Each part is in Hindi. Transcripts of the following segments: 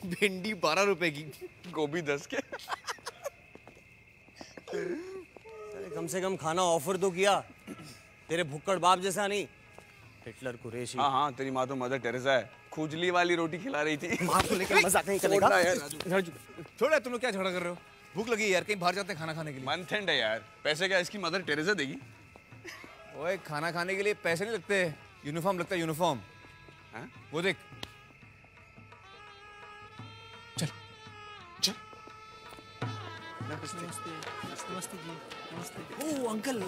भिंडी 12 रुपए की, गोभी 10 के। कम से कम खाना ऑफर तो किया, तेरे भुक्कड़ बाप जैसा नहीं। हिटलर कुरैशी। हाँ हाँ, तेरी माँ तो मदर टेरेसा है, खुजली वाली रोटी खिला रही थी। माँ को लेकर मजाक नहीं करेगा। छोड़ा, तुम लोग क्या झगड़ा कर रहे हो? भूख लगी है यार, कहीं बाहर जाते हैं खाना खाने के लिए। मंथ एंड है यार, पैसे क्या इसकी मदर टेरेसा देगी? ओए, खाना खाने के लिए पैसे नहीं लगते, यूनिफॉर्म लगता है, यूनिफॉर्म। वो देख। चल चल। नमस्ते जी। नमस्ते। Oh uncle.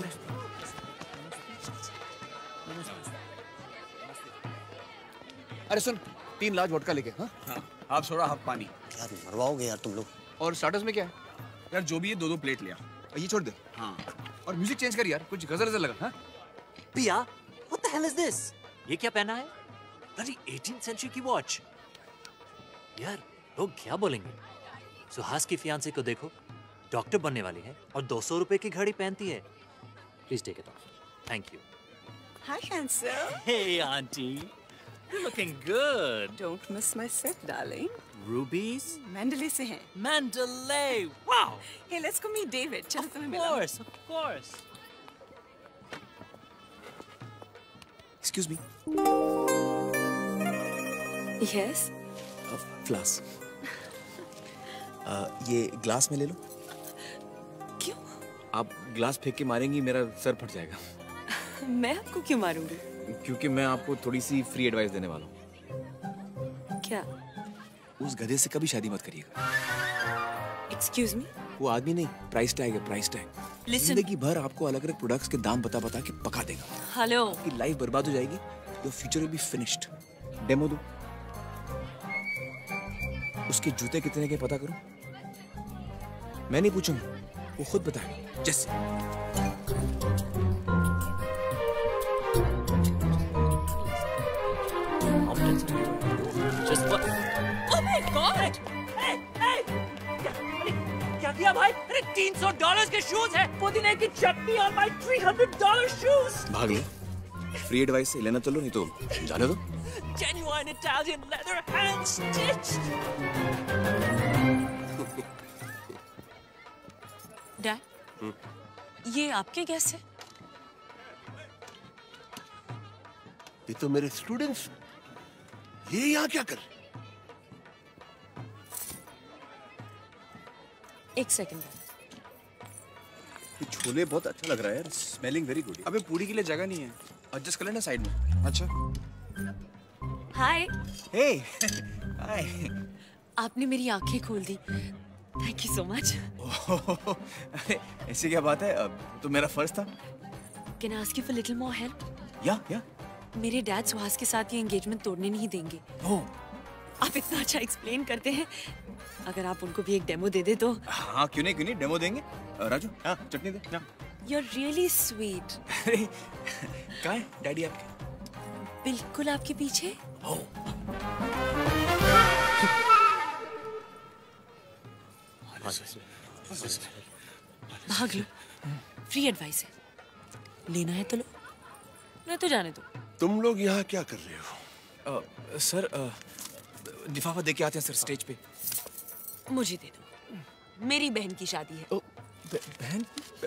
अरे सुन, 3 लार्ज वोडका लेके। हाँ हाफ सोडा हाफ पानी। यार मरवाओगे यार तुम लोग। और स्टार्टर्स में क्या है? यार जो भी है 2-2 प्लेट लिया। ये छोड़ दे। हाँ। और म्यूजिक चेंज कर यार, कुछ गजल लगा। हाँ पिया, what the hell is this? ये क्या पहना है? Bloody 18th century की वॉच। यार लोग क्या बोलेंगे? सुहास की फियांसे को देखो, डॉक्टर बनने वाली है और 200 रुपए की घड़ी पहनती है। Please take it off. Thank you. Hi, handsome. Hey, auntie. You're looking good. Don't miss my set, darling. Rubies? Mandalay से हैं. Mandalay. Wow. Hey, let's go meet David. चलो तुम्हें Of मिलाऊं. course, of course. Excuse me. Yes. फ्लास। ये ग्लास में ले लो। क्यों? आप ग्लास फेंक के मारेंगी, मेरा सर फट जाएगा। मैं आपको क्यों मारूंगी? क्योंकि मैं आपको थोड़ी सी फ्री एडवाइस देने वाला हूँ। क्या? उस गधे से कभी शादी मत करिएगा। Excuse me? वो आदमी नहीं, प्राइस टैग है, प्राइस टैग। Listen. जिंदगी भर आपको अलग अलग प्रोडक्ट्स के दाम बता बता के पका देगा। Hello. आपकी लाइफ बर्बाद हो जाएगी। Your future will be finished. Demo दो। उसके जूते कितने के पता करो। मैं नहीं पूछूंगा, वो खुद बताएगा। जैसे Just what? Oh my God! Hey, hey! क्या किया भाई? अरे $300 के शूज हैं, पुदीने की चटनी और my $300 शूज। भाग ले। फ्री एडवाइस से लेना चलो, नहीं तो जाने दो। Genuine Italian leather hand stitched. Dad, ये आपके गेस्ट है? ये तो मेरे स्टूडेंट्स। ये यहाँ क्या कर रहे? एक सेकंड। ये छोले बहुत अच्छा लग रहा है यार, स्मेलिंग वेरी गुड। अबे पूरी के लिए जगह नहीं है, एडजस्ट कर लेना साइड में। अच्छा। हाय। हे हाय। आपने मेरी आंखें खोल दी। Thank you so much. ऐसी क्या बात है, तो मेरा फर्ज था। Can I ask you for little more help? या मेरे डैड सुहास के साथ ये एंगेजमेंट तोड़ने नहीं देंगे। आप इतना अच्छा एक्सप्लेन करते हैं, अगर आप उनको भी एक डेमो दे दे तो। हाँ क्यों नहीं डेमो देंगे। राजू हाँ चटनी दे ना। You're really sweet. अरे कहाँ है डैडी आपके? बिल्कुल आपके पीछे। भाग लो, फ्री एडवाइस है, लेना है तो लो, नहीं तो जाने दो। तुम लोग यहाँ क्या कर रहे हो? सर लिफाफा दे के आते हैं सर स्टेज पे। मुझे दे दो, मेरी बहन की शादी है। बहन?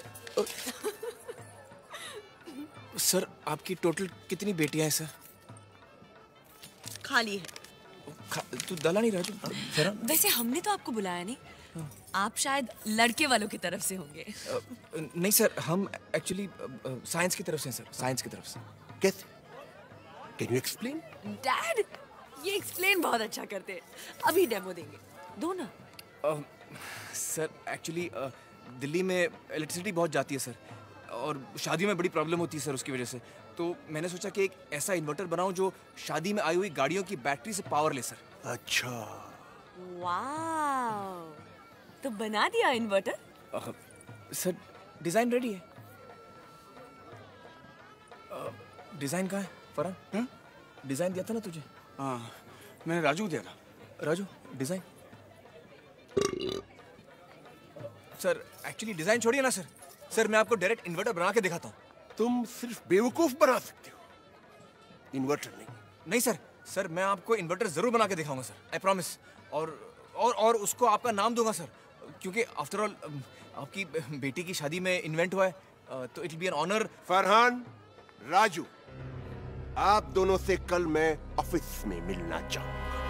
सर आपकी टोटल कितनी बेटियां हैं सर? खाली है। तू दला नहीं राजू जरा। वैसे हमने तो आपको बुलाया नहीं, आप शायद लड़के वालों की तरफ से होंगे। नहीं सर, हम एक्चुअली साइंस की तरफ से हैं सर, साइंस की तरफ से। कैसे? Can you explain? डैड ये एक्सप्लेन बहुत अच्छा करते हैं, अभी डेमो देंगे, दो ना। सर एक्चुअली दिल्ली में इलेक्ट्रिसिटी बहुत जाती है सर, और शादी में बड़ी प्रॉब्लम होती है सर उसकी वजह से। तो मैंने सोचा कि एक ऐसा इन्वर्टर बनाऊं जो शादी में आई हुई गाड़ियों की बैटरी से पावर ले सर। अच्छा। वाह, तो बना दिया इन्वर्टर? सर डिजाइन रेडी है। डिजाइन कहाँ है फरहान? डिजाइन दिया था ना तुझे? हाँ मैंने राजू को दिया था। Raju design? Sir actually design छोड़िए ना सर, सर मैं आपको डायरेक्ट इन्वर्टर बना के दिखाता हूँ। तुम सिर्फ बेवकूफ बना सकते हो, इन्वर्टर नहीं। नहीं सर, सर मैं आपको इन्वर्टर जरूर बना के दिखाऊंगा सर, आई प्रॉमिस। और उसको आपका नाम दूंगा सर, क्योंकि आफ्टर ऑल आपकी बेटी की शादी में इन्वेंट हुआ है, तो it will be an honour. Farhan, Raju, आप दोनों से कल मैं ऑफिस में मिलना चाहूंगा।